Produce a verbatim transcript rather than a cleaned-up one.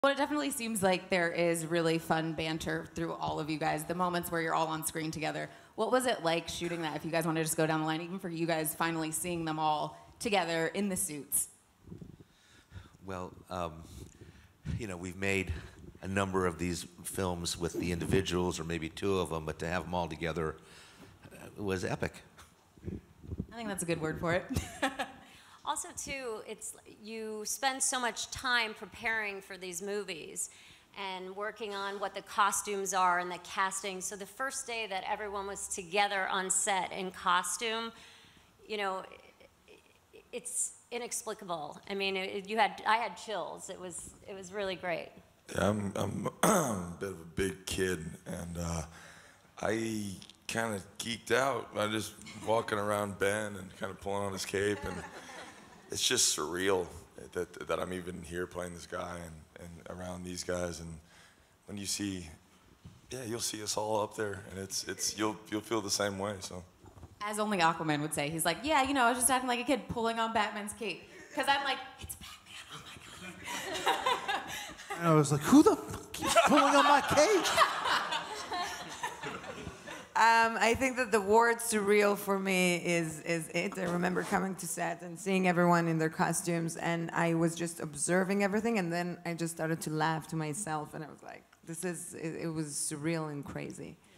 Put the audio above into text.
Well, it definitely seems like there is really fun banter through all of you guys, the moments where you're all on screen together. What was it like shooting that, if you guys want to just go down the line, even for you guys finally seeing them all together in the suits? Well, um, you know, we've made a number of these films with the individuals, or maybe two of them, but to have them all together uh, was epic. I think that's a good word for it. Also, too, it's you spend so much time preparing for these movies and working on what the costumes are and the casting. So the first day that everyone was together on set in costume, you know, it's inexplicable. I mean, it, you had I had chills. It was it was really great. Yeah, I'm, I'm a bit of a big kid, and uh, I kind of geeked out. I just walking around Ben and kind of pulling on his cape, and it's just surreal that that I'm even here playing this guy and, and around these guys. And when you see, yeah, you'll see us all up there, and it's it's you'll you'll feel the same way. So. As only Aquaman would say, he's like, yeah, you know, I was just acting like a kid pulling on Batman's cape. Because I'm like, it's Batman, oh my God. And I was like, who the fuck keeps pulling on my cape? Um, I think that the word surreal for me is is it. I remember coming to set and seeing everyone in their costumes, and I was just observing everything, and then I just started to laugh to myself, and I was like, this is, it, it was surreal and crazy.